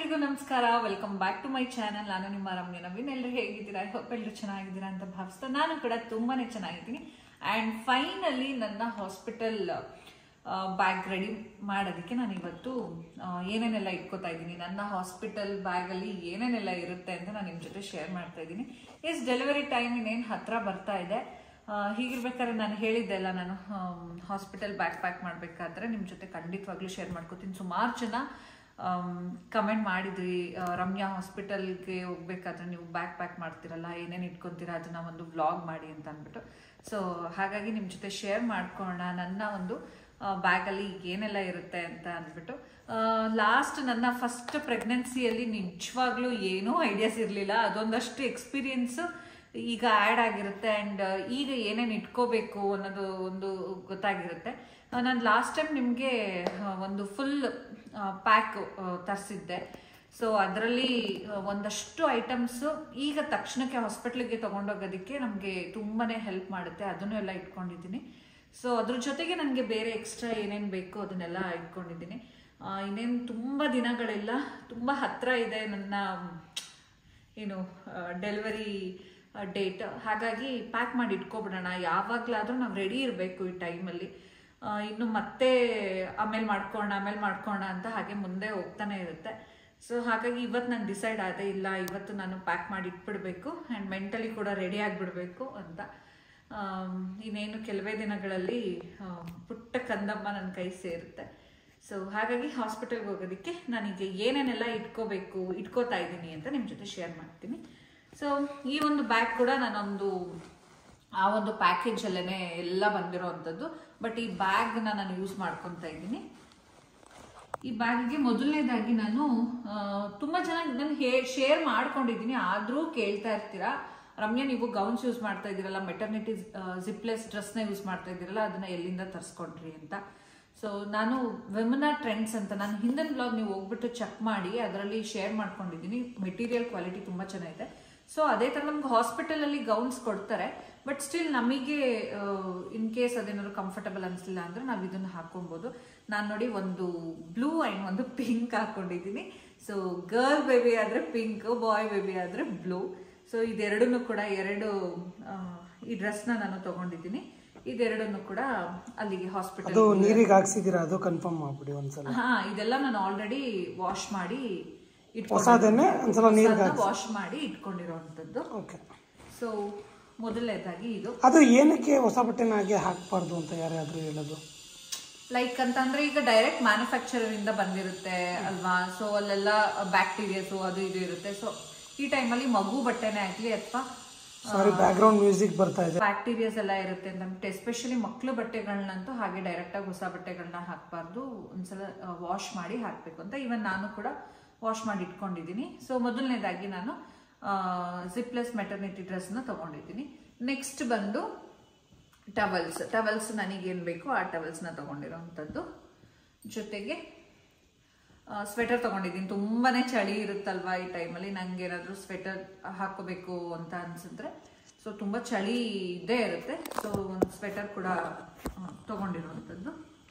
ಎಲ್ಲರಿಗೂ ನಮಸ್ಕಾರ. Welcome back to my channel. ನಾನು ನಿಮ್ಮ ರಮ್ಯ ನವೀನ್. ಎಲ್ಲರೂ ಹೇಗಿದ್ದೀರಾ? ಐ ಹೋಪ್ ಎಲ್ಲರೂ ಚೆನ್ನಾಗಿದ್ದೀರಾ ಅಂತ ಭಾವಿಸ್ತಾ ನಾನು ಕೂಡ ತುಂಬಾನೇ ಚೆನ್ನಾಗಿದ್ದೀನಿ. ಆ್ಯಂಡ್ ಫೈನಲಿ ನನ್ನ ಹಾಸ್ಪಿಟಲ್ ಬ್ಯಾಗ್ ರೆಡಿ ಮಾಡೋದಕ್ಕೆ ನಾನು ಇವತ್ತು ಏನೇನೆಲ್ಲ ಇಟ್ಕೋತಾ ಇದ್ದೀನಿ, ನನ್ನ ಹಾಸ್ಪಿಟಲ್ ಬ್ಯಾಗಲ್ಲಿ ಏನೇನೆಲ್ಲ ಇರುತ್ತೆ ಅಂತ ನಾನು ನಿಮ್ಮ ಜೊತೆ ಶೇರ್ ಮಾಡ್ತಾ ಇದ್ದೀನಿ. ಡೆಲಿವರಿ ಟೈಮ್ ಇನ್ನೇನು ಹತ್ರ ಬರ್ತಾ ಇದೆ. ಹೀಗಿರ್ಬೇಕಾದ್ರೆ ನಾನು ಹೇಳಿದ್ದೆ ಅಲ್ಲ, ನಾನು ಹಾಸ್ಪಿಟಲ್ ಬ್ಯಾಗ್ ಪ್ಯಾಕ್ ಮಾಡಬೇಕಾದ್ರೆ ನಿಮ್ಮ ಜೊತೆ ಖಂಡಿತವಾಗ್ಲೂ ಶೇರ್ ಮಾಡ್ಕೋತೀನಿ. ಸುಮಾರು ಜನ ಕಮೆಂಟ್ ಮಾಡಿದ್ರಿ, ರಮ್ಯಾ ಹಾಸ್ಪಿಟಲ್ಗೆ ಹೋಗ್ಬೇಕಾದ್ರೆ ನೀವು ಬ್ಯಾಗ್ ಪ್ಯಾಕ್ ಮಾಡ್ತಿರಲ್ಲ, ಏನೇನು ಇಟ್ಕೊತೀರಾ ಅದನ್ನ ಒಂದು ವ್ಲಾಗ್ ಮಾಡಿ ಅಂತ ಅಂದ್ಬಿಟ್ಟು. ಸೊ ಹಾಗಾಗಿ ನಿಮ್ಮ ಜೊತೆ ಶೇರ್ ಮಾಡ್ಕೊಳ್ಳೋಣ ನನ್ನ ಒಂದು ಬ್ಯಾಗಲ್ಲಿ ಏನೆಲ್ಲ ಇರುತ್ತೆ ಅಂತ ಅಂದ್ಬಿಟ್ಟು. ಲಾಸ್ಟ್ ನನ್ನ ಫಸ್ಟ್ ಪ್ರೆಗ್ನೆನ್ಸಿಯಲ್ಲಿ ನಿಜವಾಗ್ಲೂ ಏನೂ ಐಡಿಯಾಸ್ ಇರಲಿಲ್ಲ. ಅದೊಂದಷ್ಟು ಎಕ್ಸ್ಪೀರಿಯನ್ಸು ಈಗ ಆ್ಯಡ್ ಆಗಿರುತ್ತೆ. ಆ್ಯಂಡ್ ಈಗ ಏನೇನು ಇಟ್ಕೋಬೇಕು ಅನ್ನೋದು ಒಂದು ಗೊತ್ತಾಗಿರುತ್ತೆ. ನಾನು ಲಾಸ್ಟ್ ಟೈಮ್ ನಿಮಗೆ ಒಂದು ಫುಲ್ ಪ್ಯಾಕ್ ತರಿಸಿದ್ದೆ. ಸೊ ಅದರಲ್ಲಿ ಒಂದಷ್ಟು ಐಟಮ್ಸು ಈಗ ತಕ್ಷಣಕ್ಕೆ ಹಾಸ್ಪಿಟ್ಲಿಗೆ ತೊಗೊಂಡೋಗೋದಕ್ಕೆ ನಮಗೆ ತುಂಬಾ ಹೆಲ್ಪ್ ಮಾಡುತ್ತೆ. ಅದನ್ನು ಎಲ್ಲ ಇಟ್ಕೊಂಡಿದ್ದೀನಿ. ಸೊ ಅದ್ರ ಜೊತೆಗೆ ನನಗೆ ಬೇರೆ ಎಕ್ಸ್ಟ್ರಾ ಏನೇನು ಬೇಕು ಅದನ್ನೆಲ್ಲ ಇಟ್ಕೊಂಡಿದ್ದೀನಿ. ಇನ್ನೇನು ತುಂಬ ದಿನಗಳಿಲ್ಲ, ತುಂಬ ಹತ್ತಿರ ಇದೆ ನನ್ನ ಏನು ಡೆಲಿವರಿ ಡೇಟ್. ಹಾಗಾಗಿ ಪ್ಯಾಕ್ ಮಾಡಿ ಇಟ್ಕೊಬಿಡೋಣ. ಯಾವಾಗಲಾದರೂ ನಾವು ರೆಡಿ ಇರಬೇಕು ಈ ಟೈಮಲ್ಲಿ. ಇನ್ನು ಮತ್ತೆ ಆಮೇಲೆ ಮಾಡ್ಕೋಣ ಅಂತ ಹಾಗೆ ಮುಂದೆ ಹೋಗ್ತಾನೆ ಇರುತ್ತೆ. ಸೊ ಹಾಗಾಗಿ ಇವತ್ತು ನಾನು ಡಿಸೈಡ್ ಆದೆ, ಇಲ್ಲ ಇವತ್ತು ನಾನು ಪ್ಯಾಕ್ ಮಾಡಿ ಇಟ್ಬಿಡ್ಬೇಕು ಆ್ಯಂಡ್ ಮೆಂಟಲಿ ಕೂಡ ರೆಡಿ ಆಗಿಬಿಡ್ಬೇಕು ಅಂತ. ಇನ್ನೇನು ಕೆಲವೇ ದಿನಗಳಲ್ಲಿ ಪುಟ್ಟ ಕಂದಮ್ಮ ನನ್ನ ಕೈ ಸೇರುತ್ತೆ. ಸೊ ಹಾಗಾಗಿ ಹಾಸ್ಪಿಟಲ್ಗೆ ಹೋಗೋದಕ್ಕೆ ನಾನೀಗ ಏನೇನೆಲ್ಲ ಇಟ್ಕೋತಾ ಇದ್ದೀನಿ ಅಂತ ನಿಮ್ಮ ಜೊತೆ ಶೇರ್ ಮಾಡ್ತೀನಿ. ಸೊ ಈ ಒಂದು ಬ್ಯಾಗ್ ಕೂಡ ನಾನೊಂದು ಆ ಒಂದು ಪ್ಯಾಕೇಜಲ್ಲೇ ಎಲ್ಲ ಬಂದಿರೋ ಅಂಥದ್ದು. ಬಟ್ ಈ ಬ್ಯಾಗ್ನ ನಾನು ಯೂಸ್ ಮಾಡ್ಕೊತಾ ಇದ್ದೀನಿ. ಈ ಬ್ಯಾಗ್ಗೆ ಮೊದಲನೇದಾಗಿ ನಾನು ತುಂಬ ಚೆನ್ನಾಗಿ ನಾನು ಶೇರ್ ಮಾಡ್ಕೊಂಡಿದ್ದೀನಿ. ಆದರೂ ಕೇಳ್ತಾ ಇರ್ತೀರಾ, ರಮ್ಯಾ ನೀವು ಗೌನ್ಸ್ ಯೂಸ್ ಮಾಡ್ತಾ ಇದ್ದೀರಲ್ಲ, ಮೆಟರ್ನಿಟಿ ಜಿಪ್ಲೆಸ್ ಡ್ರೆಸ್ನ ಯೂಸ್ ಮಾಡ್ತಾ ಇದ್ದೀರಲ್ಲ, ಅದನ್ನ ಎಲ್ಲಿಂದ ತರಿಸ್ಕೊಂಡ್ರಿ ಅಂತ. ಸೊ ನಾನು ವೆಮನಾ ಟ್ರೆಂಡ್ಸ್ ಅಂತ ನಾನು ಹಿಂದಿನ ಬ್ಲಾಗ್ ನೀವು ಹೋಗ್ಬಿಟ್ಟು ಚೆಕ್ ಮಾಡಿ, ಅದರಲ್ಲಿ ಶೇರ್ ಮಾಡ್ಕೊಂಡಿದ್ದೀನಿ. ಮೆಟೀರಿಯಲ್ ಕ್ವಾಲಿಟಿ ತುಂಬ ಚೆನ್ನಾಗಿದೆ. ಸೊ ಅದೇ ಥರ ನಮ್ಗೆ ಹಾಸ್ಪಿಟಲಲ್ಲಿ ಗೌನ್ಸ್ ಕೊಡ್ತಾರೆ. ಬಟ್ ಸ್ಟಿಲ್ ನಮಗೆ ಇನ್ ಕೇಸ್ ಅದೇನಾದ್ರು ಕಂಫರ್ಟಬಲ್ ಅನಿಸಲಿಲ್ಲ ಅಂದರೆ ನಾವು ಇದನ್ನು ಹಾಕೊಬೋದು. ನಾನು ನೋಡಿ ಒಂದು ಬ್ಲೂ ಆ್ಯಂಡ್ ಒಂದು ಪಿಂಕ್ ಹಾಕ್ಕೊಂಡಿದ್ದೀನಿ. ಸೊ ಗರ್ಲ್ ಬೇಬಿ ಆದರೆ ಪಿಂಕ್, ಬಾಯ್ ಬೇಬಿ ಆದರೆ ಬ್ಲೂ. ಸೊ ಇದೆರಡನ್ನೂ ಕೂಡ ಈ ಡ್ರೆಸ್ನ ನಾನು ತೊಗೊಂಡಿದ್ದೀನಿ. ಇದೆರಡನ್ನು ಕೂಡ ಅಲ್ಲಿಗೆ ಹಾಸ್ಪಿಟಲ್ ನೀರಿಗೆ ಹಾಕ್ಸಿದ್ದೀರಾ, ಅದು ಕನ್ಫರ್ಮ್ ಮಾಡ್ಬಿಡಿ ಒಂದ್ಸಲ. ಇದೆಲ್ಲ ನಾನು ಆಲ್ರೆಡಿ ವಾಶ್ ಮಾಡಿ ವಾಶ್ ಮಾಡಿ ಇಟ್ಕೊಂಡಿರೋಂಥದ್ದು. ಸೊ ಮೊದಲನೇದಾಗಿ ಅದು ಏನಕ್ಕೆ ಹೊಸ ಬಟ್ಟೆನಾಗೆ ಹಾಕ್ಬಾರ್ದು ಅಂತ ಯಾರಾದ್ರೂ ಹೇಳೋದು? ಲೈಕ್ ಅಂತಂದ್ರೆ ಈಗ ಡೈರೆಕ್ಟ್ ಮ್ಯಾನುಫ್ಯಾಕ್ಚರರ್ ಇಂದ ಬಂದಿರುತ್ತೆ ಅಲ್ವಾ. ಸೊ ಅಲ್ಲೆಲ್ಲ ಬ್ಯಾಕ್ಟೀರಿಯಾಸ್ ಅದು ಇದು ಇರುತ್ತೆ. ಸೊ ಈ ಟೈಮಲ್ಲಿ ಮಗು ಬಟ್ಟೆನೇ ಆಗ್ಲಿ ಅಥವಾ ಬ್ಯಾಕ್ ಗ್ರೌಂಡ್ ಮ್ಯೂಸಿಕ್ ಬರ್ತಾ ಇದೆ, ಬ್ಯಾಕ್ಟೀರಿಯಾಸ್ ಎಲ್ಲ ಇರುತ್ತೆ ಅಂತ ಎಸ್ಪೆಷಲಿ ಮಕ್ಕಳು ಬಟ್ಟೆಗಳನ್ನಂತೂ ಹಾಗೆ ಡೈರೆಕ್ಟ್ ಆಗಿ ಹೊಸ ಬಟ್ಟೆಗಳನ್ನ ಹಾಕಬಾರ್ದು. ಒಂದ್ಸಲ ವಾಶ್ ಮಾಡಿ ಹಾಕ್ಬೇಕು ಅಂತ. ಇವನ್ ನಾನು ಕೂಡ ವಾಶ್ ಮಾಡಿ ಇಟ್ಕೊಂಡಿದ್ದೀನಿ. ಸೊ ಮೊದಲನೇದಾಗಿ ನಾನು ಜಿಪ್ಲೆಸ್ ಮೆಟರ್ನಿಟಿ ಡ್ರೆಸ್ನ ತಗೊಂಡಿದ್ದೀನಿ. ನೆಕ್ಸ್ಟ್ ಬಂದು ಟವಲ್ಸ್ ನನಗೇನು ಬೇಕು ಆ ಟವಲ್ಸ್ನ ತಗೊಂಡಿರೋವಂಥದ್ದು. ಜೊತೆಗೆ ಸ್ವೆಟರ್ ತಗೊಂಡಿದ್ದೀನಿ. ತುಂಬಾ ಚಳಿ ಇರುತ್ತಲ್ವಾ ಈ ಟೈಮಲ್ಲಿ, ನಂಗೆ ಏನಾದರೂ ಸ್ವೆಟರ್ ಹಾಕೋಬೇಕು ಅಂತ ಅನ್ಸಿದ್ರೆ. ಸೊ ತುಂಬ ಚಳಿ ಇದ್ದೇ ಇರುತ್ತೆ. ಸೊ ಒಂದು ಸ್ವೆಟರ್ ಕೂಡ ತಗೊಂಡಿರುವಂಥದ್ದು.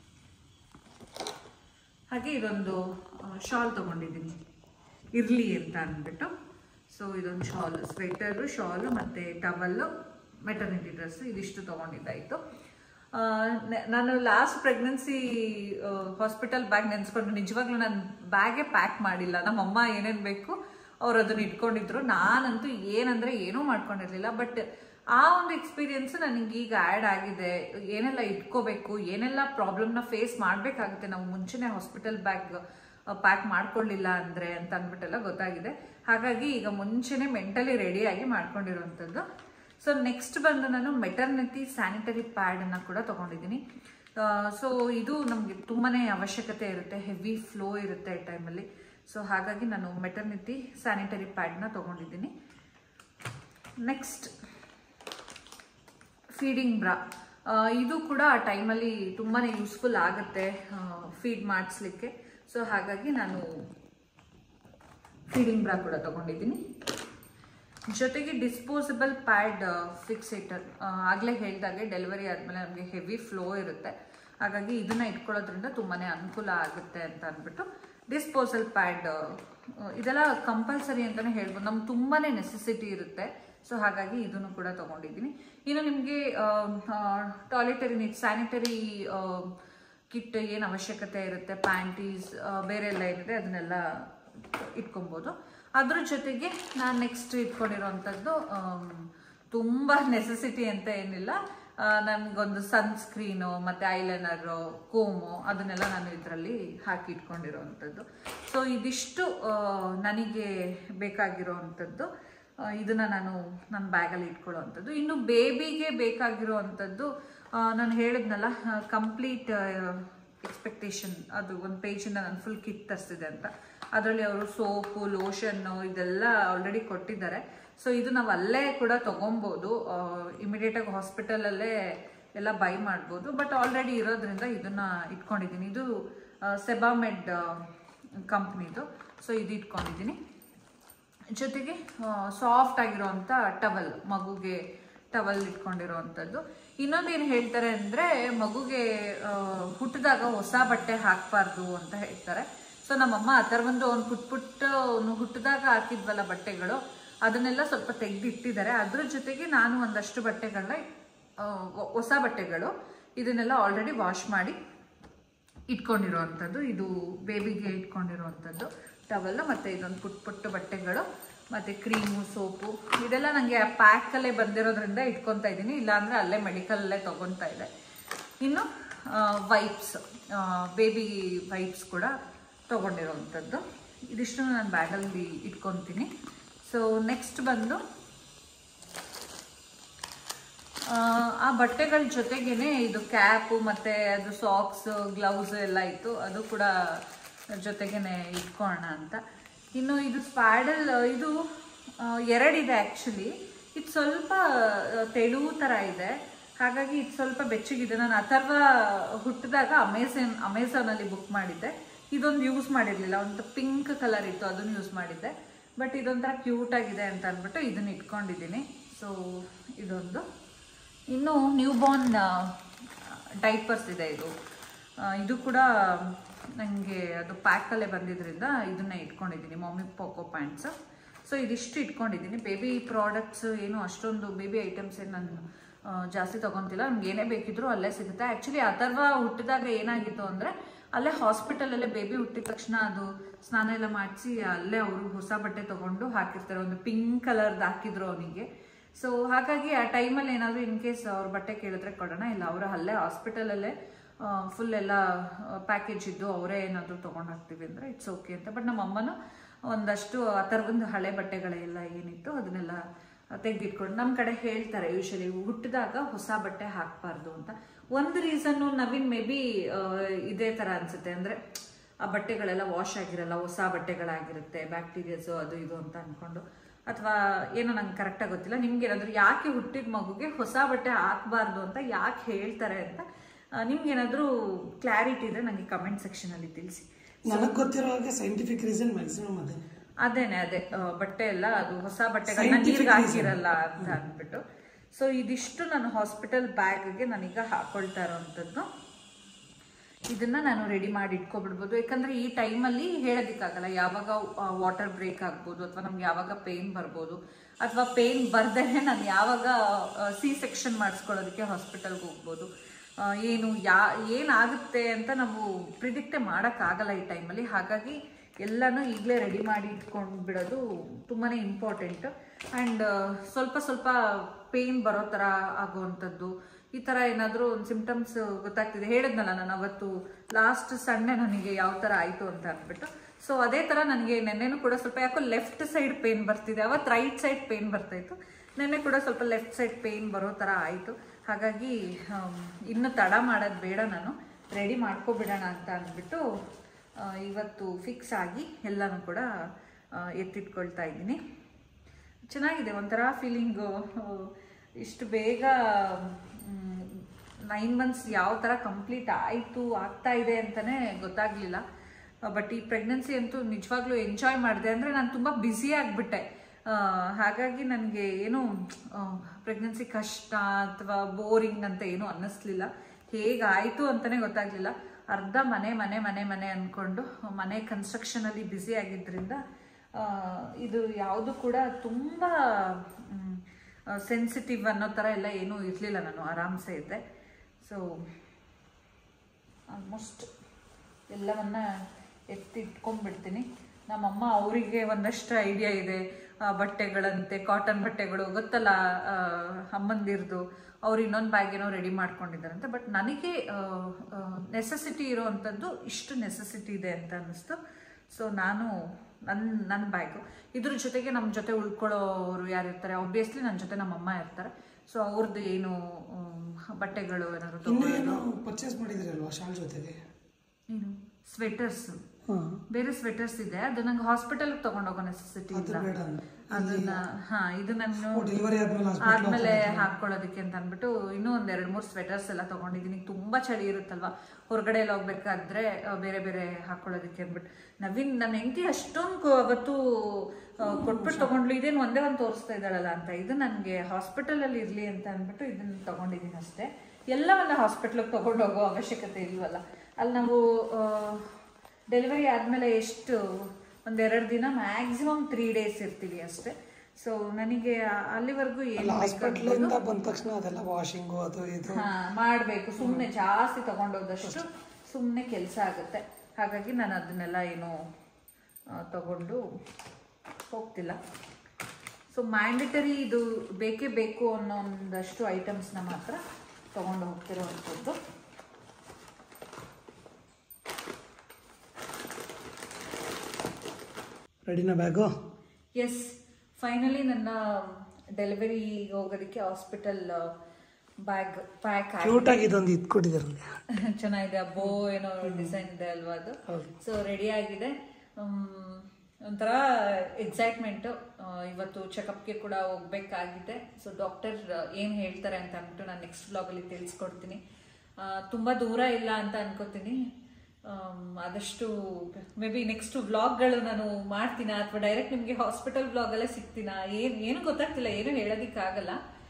ಹಾಗೆ ಇದೊಂದು ಶಾಲ್ ತಗೊಂಡಿದ್ದೀನಿ ಇರಲಿ ಅಂತ ಅಂದ್ಬಿಟ್ಟು. ಸೊ ಇದೊಂದು ಶಾಲ್, ಸ್ವೆಟರು, ಶಾಲು ಮತ್ತು ಟವಲ್ಲು, ಮೆಟರ್ನಿಟಿ ಡ್ರೆಸ್ಸು, ಇದಿಷ್ಟು ತೊಗೊಂಡಿದ್ದಾಯಿತು. ನಾನು ಲಾಸ್ಟ್ ಪ್ರೆಗ್ನೆನ್ಸಿ ಹಾಸ್ಪಿಟಲ್ ಬ್ಯಾಗ್ ನೆನೆಸ್ಕೊಂಡು ನಿಜವಾಗ್ಲೂ ನಾನು ಬ್ಯಾಗೇ ಪ್ಯಾಕ್ ಮಾಡಿಲ್ಲ. ನಮ್ಮಮ್ಮ ಏನೇನು ಬೇಕು ಅವ್ರು ಅದನ್ನು ಇಟ್ಕೊಂಡಿದ್ರು. ನಾನಂತೂ ಏನೂ ಮಾಡ್ಕೊಂಡಿರಲಿಲ್ಲ. ಬಟ್ ಆ ಒಂದು ಎಕ್ಸ್ಪೀರಿಯನ್ಸ್ ನನಗೀಗ ಆ್ಯಡ್ ಆಗಿದೆ. ಏನೆಲ್ಲ ಇಟ್ಕೋಬೇಕು, ಏನೆಲ್ಲ ಪ್ರಾಬ್ಲಮ್ನ ಫೇಸ್ ಮಾಡಬೇಕಾಗುತ್ತೆ ನಾವು ಮುಂಚೆನೇ ಹಾಸ್ಪಿಟಲ್ ಬ್ಯಾಗ್ ಪ್ಯಾಕ್ ಮಾಡ್ಕೊಳ್ಳಿಲ್ಲ ಅಂದರೆ ಅಂತ ಅಂದ್ಬಿಟ್ಟೆಲ್ಲ ಗೊತ್ತಾಗಿದೆ. ಹಾಗಾಗಿ ಈಗ ಮುಂಚೆನೇ ಮೆಂಟಲಿ ರೆಡಿಯಾಗಿ ಮಾಡ್ಕೊಂಡಿರೋವಂಥದ್ದು. ಸೊ ನೆಕ್ಸ್ಟ್ ಬಂದು ನಾನು ಮೆಟರ್ನಿಟಿ ಸ್ಯಾನಿಟರಿ ಪ್ಯಾಡನ್ನು ಕೂಡ ತೊಗೊಂಡಿದ್ದೀನಿ. ಸೊ ಇದು ನಮಗೆ ತುಂಬಾ ಅವಶ್ಯಕತೆ ಇರುತ್ತೆ, ಹೆವಿ ಫ್ಲೋ ಇರುತ್ತೆ ಈ ಟೈಮಲ್ಲಿ. ಸೊ ಹಾಗಾಗಿ ನಾನು ಮೆಟರ್ನಿಟಿ ಸ್ಯಾನಿಟರಿ ಪ್ಯಾಡನ್ನ ತೊಗೊಂಡಿದ್ದೀನಿ. Next feeding bra. ಇದು ಕೂಡ ಆ ಟೈಮಲ್ಲಿ ತುಂಬಾ ಯೂಸ್ಫುಲ್ ಆಗುತ್ತೆ ಫೀಡ್ ಮಾಡಿಸ್ಲಿಕ್ಕೆ. ಸೊ ಹಾಗಾಗಿ ನಾನು ಫೀಡಿಂಗ್ ಬ್ರಾ ಕೂಡ ತೊಗೊಂಡಿದ್ದೀನಿ. ಜೊತೆಗೆ ಡಿಸ್ಪೋಸಬಲ್ ಪ್ಯಾಡ್ ಫಿಕ್ಸೇಟರ್. ಆಗಲೇ ಹೇಳಿದಾಗೆ ಡೆಲಿವರಿ ಆದಮೇಲೆ ನಮಗೆ ಹೆವಿ ಫ್ಲೋ ಇರುತ್ತೆ. ಹಾಗಾಗಿ ಇದನ್ನು ಇಟ್ಕೊಳ್ಳೋದ್ರಿಂದ ತುಂಬಾ ಅನುಕೂಲ ಆಗುತ್ತೆ ಅಂತ ಅಂದ್ಬಿಟ್ಟು ಡಿಸ್ಪೋಸಲ್ ಪ್ಯಾಡ್ ಇದೆಲ್ಲ ಕಂಪಲ್ಸರಿ ಅಂತಲೇ ಹೇಳ್ಬೋದು, ನಮ್ಗೆ ತುಂಬಾ ನೆಸೆಸಿಟಿ ಇರುತ್ತೆ. ಸೊ ಹಾಗಾಗಿ ಇದನ್ನು ಕೂಡ ತೊಗೊಂಡಿದ್ದೀನಿ. ಇನ್ನು ನಿಮಗೆ ಟಾಯ್ಲೆಟರಿ ನೀಡ್ಸ್, ಸ್ಯಾನಿಟರಿ ಕಿಟ್ ಏನು ಅವಶ್ಯಕತೆ ಇರುತ್ತೆ, ಪ್ಯಾಂಟೀಸ್ ಬೇರೆ ಎಲ್ಲ ಏನಿದೆ ಅದನ್ನೆಲ್ಲ ಇಟ್ಕೊಬೋದು. ಅದ್ರ ಜೊತೆಗೆ ನಾನು ನೆಕ್ಸ್ಟ್ ಇಟ್ಕೊಂಡಿರೋವಂಥದ್ದು ತುಂಬ ನೆಸೆಸಿಟಿ ಅಂತ ಏನಿಲ್ಲ, ನನಗೊಂದು ಸನ್ಸ್ಕ್ರೀನು ಮತ್ತು ಐಲೈನರು, ಕೋಮು ಅದನ್ನೆಲ್ಲ ನಾನು ಇದರಲ್ಲಿ ಹಾಕಿ ಇಟ್ಕೊಂಡಿರೋವಂಥದ್ದು. ಸೊ ಇದಿಷ್ಟು ನನಗೆ ಬೇಕಾಗಿರೋವಂಥದ್ದು. ಇದನ್ನು ನಾನು ನನ್ನ ಬ್ಯಾಗಲ್ಲಿ ಇಟ್ಕೊಳ್ಳೋವಂಥದ್ದು. ಇನ್ನು ಬೇಬಿಗೆ ಬೇಕಾಗಿರೋವಂಥದ್ದು ನಾನು ಹೇಳಿದ್ನಲ್ಲ, ಕಂಪ್ಲೀಟ್ ಎಕ್ಸ್ಪೆಕ್ಟೇಷನ್ ಅದು ಒಂದು ಪೇಜಿಂದ ನಾನು ಫುಲ್ ಕಿಟ್ ತರಿಸಿದೆ ಅಂತ. ಅದರಲ್ಲಿ ಅವರು ಸೋಪು, ಲೋಷನ್ನು ಇದೆಲ್ಲ ಆಲ್ರೆಡಿ ಕೊಟ್ಟಿದ್ದಾರೆ. ಸೊ ಇದು ನಾವು ಅಲ್ಲೇ ಕೂಡ ತೊಗೊಬೋದು, ಇಮಿಡಿಯೇಟಾಗಿ ಹಾಸ್ಪಿಟಲಲ್ಲೇ ಎಲ್ಲ ಬೈ ಮಾಡ್ಬೋದು. ಬಟ್ ಆಲ್ರೆಡಿ ಇರೋದ್ರಿಂದ ಇದನ್ನು ಇಟ್ಕೊಂಡಿದ್ದೀನಿ. ಇದು ಸೆಬಾಮೆಡ್ ಕಂಪ್ನಿದು. ಸೊ ಇದು ಇಟ್ಕೊಂಡಿದ್ದೀನಿ. ಜೊತೆಗೆ ಸಾಫ್ಟ್ ಆಗಿರೋವಂಥ ಟವಲ್, ಮಗುಗೆ ಟವಲ್ ಇಟ್ಕೊಂಡಿರೋವಂಥದ್ದು. ಇನ್ನೊಂದೇನು ಹೇಳ್ತಾರೆ ಅಂದರೆ, ಮಗುಗೆ ಹುಟ್ಟಿದಾಗ ಹೊಸ ಬಟ್ಟೆ ಹಾಕಬಾರ್ದು ಅಂತ ಹೇಳ್ತಾರೆ. ಸೊ ನಮ್ಮಮ್ಮ ಆ ಥರ ಒಂದು ಪುಟ್ಟು ಹುಟ್ಟಿದಾಗ ಹಾಕಿದ್ವಲ್ಲ ಬಟ್ಟೆಗಳು, ಅದನ್ನೆಲ್ಲ ಸ್ವಲ್ಪ ತೆಗೆದಿಟ್ಟಿದ್ದಾರೆ. ಅದ್ರ ಜೊತೆಗೆ ನಾನು ಒಂದಷ್ಟು ಬಟ್ಟೆಗಳನ್ನ, ಹೊಸ ಬಟ್ಟೆಗಳು ಇದನ್ನೆಲ್ಲ ಆಲ್ರೆಡಿ ವಾಶ್ ಮಾಡಿ ಇಟ್ಕೊಂಡಿರೋವಂಥದ್ದು. ಇದು ಬೇಬಿಗೆ ಇಟ್ಕೊಂಡಿರೋವಂಥದ್ದು ಟವಲ್, ಮತ್ತು ಇದೊಂದು ಪುಟ್ಟು ಬಟ್ಟೆಗಳು, ಮತ್ತು ಕ್ರೀಮು, ಸೋಪು ಇದೆಲ್ಲ ನನಗೆ ಪ್ಯಾಕಲ್ಲೇ ಬಂದಿರೋದ್ರಿಂದ ಇಟ್ಕೊತಾ ಇದ್ದೀನಿ, ಇಲ್ಲಾಂದರೆ ಅಲ್ಲೇ ಮೆಡಿಕಲಲ್ಲೇ ತೊಗೊತಾ ಇದೆ. ಇನ್ನು ವೈಪ್ಸ್, ಬೇಬಿ ವೈಪ್ಸ್ ಕೂಡ ತೊಗೊಂಡಿರೋವಂಥದ್ದು. ಇದಿಷ್ಟು ನಾನು ಬ್ಯಾಗಲ್ಲಿ ಇಟ್ಕೊತೀನಿ. ಸೊ ನೆಕ್ಸ್ಟ್ ಬಂದು ಆ ಬಟ್ಟೆಗಳ ಜೊತೆಗೇನೆ ಇದು ಕ್ಯಾಪು ಮತ್ತು ಅದು ಸಾಕ್ಸ್, ಗ್ಲೌಸ್ ಎಲ್ಲ ಇತ್ತು, ಅದು ಕೂಡ ಜೊತೆಗೇನೆ ಇಟ್ಕೊಳ್ಳೋಣ ಅಂತ. ಇನ್ನು ಇದು ಸ್ಪ್ಯಾಡಲ್, ಇದು ಎರಡಿದೆ ಆ್ಯಕ್ಚುಲಿ. ಇದು ಸ್ವಲ್ಪ ತೆಳು ಥರ ಇದೆ, ಹಾಗಾಗಿ ಇದು ಸ್ವಲ್ಪ ಬೆಚ್ಚಗಿದೆ. ನಾನು ಅಥರ್ವ ಹುಟ್ಟಿದಾಗ ಅಮೆಝಾನಲ್ಲಿ ಬುಕ್ ಮಾಡಿದ್ದೆ. ಇದೊಂದು ಯೂಸ್ ಮಾಡಿರಲಿಲ್ಲ, ಒಂದು ಪಿಂಕ್ ಕಲರ್ ಇತ್ತು, ಅದನ್ನು ಯೂಸ್ ಮಾಡಿದ್ದೆ. ಬಟ್ ಇದೊಂಥರ ಕ್ಯೂಟಾಗಿದೆ ಅಂತ ಅಂದ್ಬಿಟ್ಟು ಇದನ್ನು ಇಟ್ಕೊಂಡಿದ್ದೀನಿ. ಸೊ ಇದೊಂದು. ಇನ್ನು ನ್ಯೂ ಬಾರ್ನ್ ಡೈಪರ್ಸ್ ಇದೆ. ಇದು ಕೂಡ ನನಗೆ ಅದು ಪ್ಯಾಕಲ್ಲೇ ಬಂದಿದ್ದರಿಂದ ಇದನ್ನೇ ಇಟ್ಕೊಂಡಿದ್ದೀನಿ, ಮಮ್ಮಿ ಪೋಕೋ ಪ್ಯಾಂಟ್ಸ್. ಸೊ ಇದಿಷ್ಟು ಇಟ್ಕೊಂಡಿದ್ದೀನಿ. ಬೇಬಿ ಪ್ರಾಡಕ್ಟ್ಸ್ ಏನು ಅಷ್ಟೊಂದು ಬೇಬಿ ಐಟಮ್ಸ್ ಏನು ನಾನು ಜಾಸ್ತಿ ತೊಗೊತಿಲ್ಲ. ನಮ್ಗೆ ಏನೇ ಬೇಕಿದ್ರೂ ಅಲ್ಲೇ ಸಿಗುತ್ತೆ. ಆ್ಯಕ್ಚುಲಿ ಅಥರ್ವ ಹುಟ್ಟಿದಾಗ ಏನಾಗಿತ್ತು ಅಂದರೆ, ಅಲ್ಲೇ ಹಾಸ್ಪಿಟಲಲ್ಲೇ ಬೇಬಿ ಹುಟ್ಟಿದ ತಕ್ಷಣ ಅದು ಸ್ನಾನ ಎಲ್ಲ ಮಾಡಿಸಿ ಅಲ್ಲೇ ಅವರು ಹೊಸ ಬಟ್ಟೆ ತೊಗೊಂಡು ಹಾಕಿರ್ತಾರೆ. ಒಂದು ಪಿಂಕ್ ಕಲರ್ದು ಹಾಕಿದ್ರು ಅವನಿಗೆ. ಸೊ ಹಾಗಾಗಿ ಆ ಟೈಮಲ್ಲಿ ಏನಾದರೂ ಇನ್ ಕೇಸ್ ಅವ್ರ ಬಟ್ಟೆ ಕೇಳಿದ್ರೆ ಕೊಡೋಣ, ಇಲ್ಲ ಅವರು ಅಲ್ಲೇ ಹಾಸ್ಪಿಟಲಲ್ಲೇ ಫುಲ್ ಎಲ್ಲ ಪ್ಯಾಕೇಜ್ ಇದ್ದು ಅವರೇ ಏನಾದರೂ ತೊಗೊಂಡು ಹಾಕ್ತೀವಿ ಅಂದರೆ ಇಟ್ಸ್ ಓಕೆ ಅಂತ. ಬಟ್ ನಮ್ಮ ಅಮ್ಮನೂ ಒಂದಷ್ಟು ಆ ಥರದೊಂದು ಹಳೆ ಬಟ್ಟೆಗಳೆಲ್ಲ ಏನಿತ್ತು ಅದನ್ನೆಲ್ಲ ತೆಗೆದಿಟ್ಕೊಂಡು, ನಮ್ಮ ಕಡೆ ಹೇಳ್ತಾರೆ ಯೂಶಲಿ ಹುಟ್ಟಿದಾಗ ಹೊಸ ಬಟ್ಟೆ ಹಾಕಬಾರ್ದು ಅಂತ. ಒಂದು ರೀಸನ್ನು ನವೀನ್ ಮೇ ಬಿ ಇದೇ ಥರ ಅನಿಸುತ್ತೆ, ಅಂದರೆ ಆ ಬಟ್ಟೆಗಳೆಲ್ಲ ವಾಶ್ ಆಗಿರಲ್ಲ, ಹೊಸ ಬಟ್ಟೆಗಳಾಗಿರುತ್ತೆ, ಬ್ಯಾಕ್ಟೀರಿಯಾಸು ಅದು ಇದು ಅಂತ ಅಂದ್ಕೊಂಡು, ಅಥವಾ ಏನೋ ನಂಗೆ ಕರೆಕ್ಟಾಗಿ ಗೊತ್ತಿಲ್ಲ. ನಿಮ್ಗೆ ಏನಾದರೂ ಯಾಕೆ ಹುಟ್ಟಿದ ಮಗುಗೆ ಹೊಸ ಬಟ್ಟೆ ಹಾಕಬಾರ್ದು ಅಂತ ಯಾಕೆ ಹೇಳ್ತಾರೆ ಅಂತ ನಿಮ್ಗೇನಾದರೂ ಕ್ಲಾರಿಟಿ ಇದ್ರೆ ನನಗೆ ಕಮೆಂಟ್ ಸೆಕ್ಷನಲ್ಲಿ ತಿಳಿಸಿ. ನನಗೆ ಗೊತ್ತಿರೋ ಹಾಗೆ ಸೈಂಟಿಫಿಕ್ ರೀಸನ್ ಮ್ಯಾಕ್ಸಿಮಮ್ ಅದೇ ಬಟ್ಟೆ ಎಲ್ಲ ಅದು ಹೊಸ ಬಟ್ಟೆಗಳನ್ನ ನೀರಿಗೆ ಹಾಕಿರಲ್ಲ ಅಂತ ಅಂದ್ಬಿಟ್ಟು. ಸೊ ಇದಿಷ್ಟು ನಾನು ಹಾಸ್ಪಿಟಲ್ ಬ್ಯಾಗ್ಗೆ ನಾನೀಗ ಹಾಕೊಳ್ತಾ ಇರೋವಂಥದ್ದು. ಇದನ್ನ ನಾನು ರೆಡಿ ಮಾಡಿ ಇಟ್ಕೊಬಿಡ್ಬೋದು, ಯಾಕಂದ್ರೆ ಈ ಟೈಮಲ್ಲಿ ಹೇಳೋದಕ್ಕಾಗಲ್ಲ ಯಾವಾಗ ವಾಟರ್ ಬ್ರೇಕ್ ಆಗ್ಬೋದು, ಅಥವಾ ನಮ್ಗೆ ಯಾವಾಗ ಪೇನ್ ಬರ್ಬೋದು, ಅಥವಾ ಪೇನ್ ಬರ್ದೇನೆ ನಾನು ಯಾವಾಗ C-ಸೆಕ್ಷನ್ ಮಾಡಿಸ್ಕೊಳ್ಳೋದಕ್ಕೆ ಹಾಸ್ಪಿಟಲ್ಗೆ ಹೋಗ್ಬೋದು. ಏನಾಗುತ್ತೆ ಅಂತ ನಾವು ಪ್ರಿಡಿಕ್ಟೇ ಮಾಡೋಕ್ಕಾಗಲ್ಲ ಈ ಟೈಮಲ್ಲಿ. ಹಾಗಾಗಿ ಎಲ್ಲನೂ ಈಗಲೇ ರೆಡಿ ಮಾಡಿ ಇಟ್ಕೊಂಡು ಬಿಡೋದು ತುಂಬಾ ಇಂಪಾರ್ಟೆಂಟ್. ಆ್ಯಂಡ್ ಸ್ವಲ್ಪ ಪೇನ್ ಬರೋ ಥರ ಆಗುವಂಥದ್ದು, ಈ ಥರ ಏನಾದರೂ ಒಂದು ಸಿಂಪ್ಟಮ್ಸ್ ಗೊತ್ತಾಗ್ತಿದೆ. ಹೇಳಿದ್ನಲ್ಲ ನಾನು ಅವತ್ತು ಲಾಸ್ಟ್ ಸಂಡೇ ನನಗೆ ಯಾವ ಥರ ಆಯಿತು ಅಂತ ಅಂದ್ಬಿಟ್ಟು. ಸೊ ಅದೇ ಥರ ನನಗೆ ನೆನ್ನೆನೂ ಕೂಡ ಸ್ವಲ್ಪ ಯಾಕೋ ಲೆಫ್ಟ್ ಸೈಡ್ ಪೇನ್ ಬರ್ತಿದೆ, ಅವತ್ತು ರೈಟ್ ಸೈಡ್ ಪೇನ್ ಬರ್ತಾಯಿತ್ತು. ನೆನ್ನೆ ಕೂಡ ಸ್ವಲ್ಪ ಲೆಫ್ಟ್ ಸೈಡ್ ಪೇನ್ ಬರೋ ಥರ ಆಯಿತು. ಹಾಗಾಗಿ ಇನ್ನು ತಡ ಮಾಡೋದು ಬೇಡ, ನಾನು ರೆಡಿ ಮಾಡ್ಕೊಬಿಡೋಣ ಅಂತ ಅಂದ್ಬಿಟ್ಟು ಇವತ್ತು ಫಿಕ್ಸ್ ಆಗಿ ಎಲ್ಲನೂ ಕೂಡ ಎತ್ತಿಟ್ಕೊಳ್ತಾ ಇದ್ದೀನಿ. ಚೆನ್ನಾಗಿದೆ, ಒಂಥರ ಫೀಲಿಂಗು. ಇಷ್ಟು ಬೇಗ 9 ಮಂತ್ಸ್ ಯಾವ ಥರ ಕಂಪ್ಲೀಟ್ ಆಗ್ತಾ ಇದೆ ಅಂತಲೇ ಗೊತ್ತಾಗಲಿಲ್ಲ. ಬಟ್ ಈ ಪ್ರೆಗ್ನೆನ್ಸಿ ಅಂತೂ ನಿಜವಾಗ್ಲೂ ಎಂಜಾಯ್ ಮಾಡಿದೆ. ಅಂದರೆ ನಾನು ತುಂಬ ಬ್ಯುಸಿ ಆಗಿಬಿಟ್ಟೆ, ಹಾಗಾಗಿ ನನಗೆ ಏನು ಪ್ರೆಗ್ನೆನ್ಸಿ ಕಷ್ಟ ಅಥವಾ ಬೋರಿಂಗ್ ಅಂತ ಏನೂ ಅನ್ನಿಸ್ಲಿಲ್ಲ. ಹೇಗಾಯಿತು ಅಂತಲೇ ಗೊತ್ತಾಗಲಿಲ್ಲ. ಅರ್ಧ ಮನೆ ಅಂದ್ಕೊಂಡು ಮನೆ ಕನ್ಸ್ಟ್ರಕ್ಷನಲ್ಲಿ ಬ್ಯುಸಿ ಆಗಿದ್ದರಿಂದ ಇದು ಯಾವುದು ಕೂಡ ತುಂಬ ಸೆನ್ಸಿಟಿವ್ ಅನ್ನೋ ಥರ ಎಲ್ಲ ಏನೂ ಇರಲಿಲ್ಲ. ನಾನು ಆರಾಮ್ಸೆ ಇದ್ದೆ. ಸೊ ಆಲ್ಮೋಸ್ಟ್ ಎಲ್ಲವನ್ನ ಎತ್ತಿ ಇಟ್ಕೊಂಡ್ಬಿಡ್ತೀನಿ. ನಮ್ಮಮ್ಮ ಅವರಿಗೆ ಒಂದಷ್ಟು ಐಡಿಯಾ ಇದೆ, ಬಟ್ಟೆಗಳಂತೆ ಕಾಟನ್ ಬಟ್ಟೆಗಳು ಗೊತ್ತಲ್ಲ ಅಮ್ಮಂದಿರ್ದು, ಅವ್ರು ಇನ್ನೊಂದು ಬ್ಯಾಗ್ ಏನೋ ರೆಡಿ ಮಾಡ್ಕೊಂಡಿದ್ದಾರಂತೆ. ಬಟ್ ನನಗೆ ನೆಸೆಸಿಟಿ ಇರೋವಂಥದ್ದು ಇಷ್ಟು ನೆಸೆಸಿಟಿ ಇದೆ ಅಂತ ಅನ್ನಿಸ್ತು. ಸೊ ನಾನು ನನ್ನ ಬ್ಯಾಗು ಇದ್ರ ಜೊತೆಗೆ ನಮ್ಮ ಜೊತೆ ಉಳ್ಕೊಳ್ಳೋರು ಯಾರಿರ್ತಾರೆ, ಆಬ್ವಿಯಸ್ಲಿ ನನ್ನ ಜೊತೆ ನಮ್ಮಮ್ಮ ಇರ್ತಾರೆ. ಸೊ ಅವ್ರದ್ದು ಏನು ಬಟ್ಟೆಗಳು ಏನಾದ್ರು ಪರ್ಚೇಸ್ ಮಾಡಿದ್ರಿ ಅಲ್ವಾ ಶಾಲ್ ಜೊತೆಗೆ, ಏನು ಸ್ವೆಟರ್ಸ್, ಬೇರೆ ಸ್ವೆಟರ್ಸ್ ಇದೆ. ಅದು ನಂಗೆ ಹಾಸ್ಪಿಟಲ್ಗೆ ತಗೊಂಡೋಗೋ ನೆಸೆಸಿಟಿ ಇಲ್ಲ. ಅದನ್ನ ಇದು ನಾನು ಆದ್ಮೇಲೆ ಹಾಕೊಳ್ಳೋದಕ್ಕೆ ಅಂತ ಅಂದ್ಬಿಟ್ಟು ಇನ್ನೂ ಒಂದ್ 2-3 ಸ್ವೆಟರ್ಸ್ ಎಲ್ಲ ತಗೊಂಡಿದ್ದೀನಿ. ತುಂಬಾ ಚಳಿ ಇರುತ್ತಲ್ವಾ, ಹೊರಗಡೆ ಎಲ್ಲ ಹೋಗ್ಬೇಕಾದ್ರೆ ಬೇರೆ ಬೇರೆ ಹಾಕೊಳ್ಳೋದಕ್ಕೆ ಅಂದ್ಬಿಟ್ಟು. ನವೀನ್ ನನ್ನ ಹೆಂಡತಿ ಅಷ್ಟೊಂದು ಅವತ್ತು ಕೊಟ್ಬಿಟ್ಟು ತಗೊಂಡ್ಲು, ಇದೇನು ಒಂದೇ ಒಂದು ತೋರಿಸ್ತಾ ಇದ್ದಾಳಲ್ಲ ಅಂತ. ಇದು ನನಗೆ ಹಾಸ್ಪಿಟಲಲ್ಲಿ ಇರಲಿ ಅಂತ ಅಂದ್ಬಿಟ್ಟು ಇದನ್ನ ತಗೊಂಡಿದ್ದೀನಿ ಅಷ್ಟೇ. ಎಲ್ಲವನ್ನ ಹಾಸ್ಪಿಟ್ಲಿಗೆ ತಗೊಂಡೋಗೋ ಅವಶ್ಯಕತೆ ಇಲ್ವಲ್ಲ. ಅಲ್ಲಿ ನಾವು ಡೆಲಿವರಿ ಆದಮೇಲೆ ಎಷ್ಟು 1-2 ದಿನ, ಮ್ಯಾಕ್ಸಿಮಮ್ 3 days ಇರ್ತೀವಿ ಅಷ್ಟೇ. ಸೊ ನನಗೆ ಅಲ್ಲಿವರೆಗೂ ಏನು ಬಂದ ತಕ್ಷಣ ಅದೆಲ್ಲ ವಾಷಿಂಗು ಅದು ಇದು ಮಾಡಬೇಕು. ಸುಮ್ಮನೆ ಜಾಸ್ತಿ ತಗೊಂಡೋದಷ್ಟು ಸುಮ್ಮನೆ ಕೆಲಸ ಆಗುತ್ತೆ. ಹಾಗಾಗಿ ನಾನು ಅದನ್ನೆಲ್ಲ ಏನು ತಗೊಂಡು ಹೋಗ್ತಿಲ್ಲ. ಸೊ ಮ್ಯಾಂಡೇಟರಿ ಇದು ಬೇಕೇ ಬೇಕು ಅನ್ನೋ ಒಂದಷ್ಟು ಐಟಮ್ಸ್ನ ಮಾತ್ರ ತಗೊಂಡು ಹೋಗ್ತಿರೋವಂಥದ್ದು. ರೆಡಿನಾ ಬ್ಯಾಗು? ಎಸ್, ಫೈನಲಿ ನನ್ನ ಡೆಲಿವರಿ ಹೋಗೋದಕ್ಕೆ ಹಾಸ್ಪಿಟಲ್ ಬ್ಯಾಗ್ ಪ್ಯಾಕ್ ಕ್ಯೂಟಾಗಿದೊಂದು ಇದು ಕೊಟ್ಟಿದ್ದಾರೆ. ಚೆನ್ನಾಗಿದೆ, ಬೋ ಏನೋ ಡಿಸೈನ್ ಇದೆ ಅಲ್ವಾ ಅದು. ಸೊ ರೆಡಿ ಆಗಿದೆ. ಒಂಥರ ಎಕ್ಸೈಟ್ಮೆಂಟು. ಇವತ್ತು ಚೆಕಪ್ಗೆ ಕೂಡ ಹೋಗ್ಬೇಕಾಗಿದೆ. ಸೊ ಡಾಕ್ಟರ್ ಏನು ಹೇಳ್ತಾರೆ ಅಂತ ಅಂದ್ಬಿಟ್ಟು ನಾನು ನೆಕ್ಸ್ಟ್ ವ್ಲಾಗಲ್ಲಿ ತಿಳಿಸ್ಕೊಡ್ತೀನಿ. ತುಂಬ ದೂರ ಇಲ್ಲ ಅಂತ ಅನ್ಕೋತೀನಿ. ಆದಷ್ಟು ಮೇ ಬಿ ನೆಕ್ಸ್ಟ್ ವ್ಲಾಗ್ಗಳು ನಾನು ಮಾಡ್ತೀನ ಅಥವಾ ಡೈರೆಕ್ಟ್ ನಿಮಗೆ ಹಾಸ್ಪಿಟಲ್ ವ್ಲಾಗಲ್ಲೇ ಸಿಗ್ತೀನ, ಏನು ಗೊತ್ತಾಗ್ತಿಲ್ಲ, ಏನು ಹೇಳೋದಕ್ಕಾಗಲ್ಲ.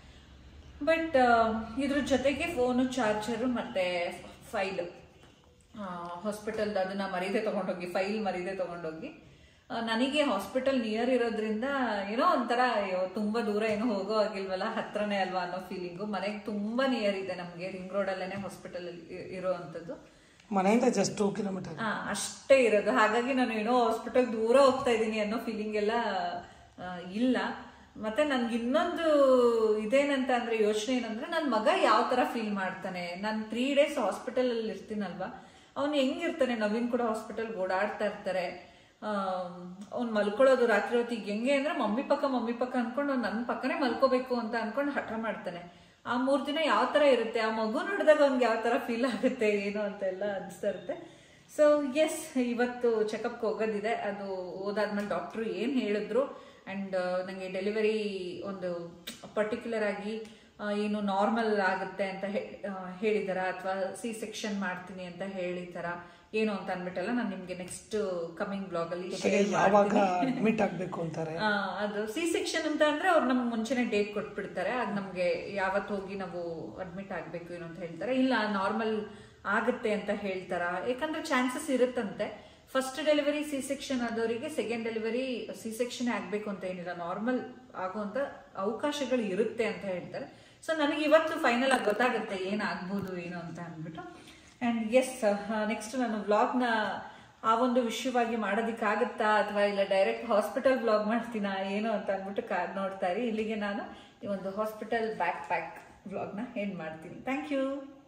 ಬಟ್ ಇದ್ರ ಜೊತೆಗೆ ಫೋನು, ಚಾರ್ಜರು ಮತ್ತು ಫೈಲು ಹಾಸ್ಪಿಟಲ್ದು ಅದನ್ನು ಮರೀದೆ ತೊಗೊಂಡೋಗಿ, ಫೈಲ್ ಮರೀದೆ ತೊಗೊಂಡೋಗಿ. ನನಗೆ ಹಾಸ್ಪಿಟಲ್ ನಿಯರ್ ಇರೋದ್ರಿಂದ ಏನೋ ಒಂಥರ ತುಂಬ ದೂರ ಏನೋ ಹೋಗೋ ಆಗಿಲ್ವಲ್ಲ, ಹತ್ರನೇ ಅಲ್ವಾ ಅನ್ನೋ ಫೀಲಿಂಗು. ಮನೆಗೆ ತುಂಬ ನಿಯರ್ ಇದೆ ನಮಗೆ, ರಿಂಗ್ ರೋಡಲ್ಲೇ ಹಾಸ್ಪಿಟಲ್ ಇರೋ ಅಂಥದ್ದು. ಮನೆಯಿಂದ ಜಸ್ಟ್ 2 ಕಿಲೋಮೀಟರ್ ಅಷ್ಟೇ ಇರೋದು. ಹಾಗಾಗಿ ನಾನು ಏನೋ ಹಾಸ್ಪಿಟಲ್ ದೂರ ಹೋಗ್ತಾ ಇದ್ದೀನಿ ಅನ್ನೋ ಫೀಲಿಂಗ್ ಎಲ್ಲ ಇಲ್ಲ. ಮತ್ತೆ ನನ್ಗೆ ಇನ್ನೊಂದು ಇದೇನಂತ ಅಂದ್ರೆ ಯೋಚನೆ ಏನಂದ್ರೆ, ನನ್ನ ಮಗ ಯಾವ ತರ ಫೀಲ್ ಮಾಡ್ತಾನೆ. ನಾನು 3 days ಹಾಸ್ಪಿಟಲ್ ಅಲ್ಲಿ ಇರ್ತೀನಲ್ವಾ, ಅವ್ನು ಹೆಂಗಿರ್ತಾನೆ. ನವೀನ್ ಕೂಡ ಹಾಸ್ಪಿಟಲ್ ಓಡಾಡ್ತಾ ಇರ್ತಾರೆ. ಅವ್ನು ಮಲ್ಕೊಳ್ಳೋದು ರಾತ್ರಿ ಹೊತ್ತಿಗೆ ಹೆಂಗೆ ಅಂದ್ರೆ ಮಮ್ಮಿ ಪಕ್ಕ ಅನ್ಕೊಂಡು ಅವ್ನು ನನ್ನ ಪಕ್ಕನೇ ಮಲ್ಕೋಬೇಕು ಅಂತ ಅನ್ಕೊಂಡು ಹಠ ಮಾಡ್ತಾನೆ. ಆ 3 ದಿನ ಯಾವ ತರ ಇರುತ್ತೆ, ಆ ಮಗು ನೋಡಿದಾಗ ಅವ್ನಿಗೆ ಯಾವ ತರ ಫೀಲ್ ಆಗುತ್ತೆ ಏನು ಅಂತ ಎಲ್ಲ ಅನಿಸ್ತಾ ಇರುತ್ತೆ. ಸೊ ಎಸ್, ಇವತ್ತು ಚೆಕಪ್ಗೆ ಹೋಗೋದಿದೆ. ಅದು ಹೋದಾದ್ಮೇಲೆ ಡಾಕ್ಟ್ರು ಏನು ಹೇಳಿದ್ರು ಆ್ಯಂಡ್ ನನಗೆ ಡೆಲಿವರಿ ಒಂದು ಪರ್ಟಿಕ್ಯುಲರ್ ಆಗಿ ಏನು ನಾರ್ಮಲ್ ಆಗುತ್ತೆ ಅಂತ ಹೇಳಿದಾರ ಅಥವಾ ಸಿ ಸೆಕ್ಷನ್ ಮಾಡ್ತೀನಿ ಅಂತ ಹೇಳಿದಾರ ಏನು ಅಂತ ಅಂದ್ಬಿಟ್ಟಲ್ಲ ನಾನು ನಿಮ್ಗೆ ನೆಕ್ಸ್ಟ್ ಕಮಿಂಗ್ ಬ್ಲಾಗ್ ಅಲ್ಲಿ ಅಡ್ಮಿಟ್ ಆಗಬೇಕು ಅಂತಾರೆ. ಅದು ಸಿ ಸೆಕ್ಷನ್ ಅಂತ ಅಂದ್ರೆ ಅವ್ರು ನಮ್ಗೆ ಮುಂಚೆನೆ ಡೇಟ್ ಕೊಟ್ಬಿಡ್ತಾರೆ. ಆಗ ನಮ್ಗೆ ಯಾವತ್ತು ಹೋಗಿ ನಾವು ಅಡ್ಮಿಟ್ ಆಗ್ಬೇಕು ಏನು ಅಂತ ಹೇಳ್ತಾರೆ. ಇಲ್ಲ ನಾರ್ಮಲ್ ಆಗುತ್ತೆ ಅಂತ ಹೇಳ್ತಾರ, ಯಾಕಂದ್ರೆ ಚಾನ್ಸಸ್ ಇರುತ್ತಂತೆ. ಫಸ್ಟ್ ಡೆಲಿವರಿ ಸಿ ಸೆಕ್ಷನ್ ಆದವರಿಗೆ ಸೆಕೆಂಡ್ ಡೆಲಿವರಿ ಸಿ ಸೆಕ್ಷನ್ ಆಗ್ಬೇಕು ಅಂತ ಏನಿಲ್ಲ, ನಾರ್ಮಲ್ ಆಗುವಂತ ಅವಕಾಶಗಳು ಇರುತ್ತೆ ಅಂತ ಹೇಳ್ತಾರೆ. ಸೊ ನನಗೆ ಇವತ್ತು ಫೈನಲ್ ಆಗಿ ಗೊತ್ತಾಗುತ್ತೆ ಏನಾಗ್ಬೋದು ಏನು ಅಂತ ಅಂದ್ಬಿಟ್ಟು. ಆ್ಯಂಡ್ ಎಸ್, ನೆಕ್ಸ್ಟ್ ನಾನು ವ್ಲಾಗ್ನ ಆ ಒಂದು ವಿಷಯವಾಗಿ ಮಾಡೋದಕ್ಕಾಗತ್ತಾ ಅಥವಾ ಇಲ್ಲ ಡೈರೆಕ್ಟ್ ಹಾಸ್ಪಿಟಲ್ ವ್ಲಾಗ್ ಮಾಡ್ತೀನಾ ಏನು ಅಂತ ಅಂದ್ಬಿಟ್ಟು ನೋಡ್ತಾ ಇರಿ. ಇಲ್ಲಿಗೆ ನಾನು ಈ ಒಂದು ಹಾಸ್ಪಿಟಲ್ ಬ್ಯಾಕ್ ಪ್ಯಾಕ್ ವ್ಲಾಗ್ನ ಎಂಡ್ ಮಾಡ್ತೀನಿ. Thank you.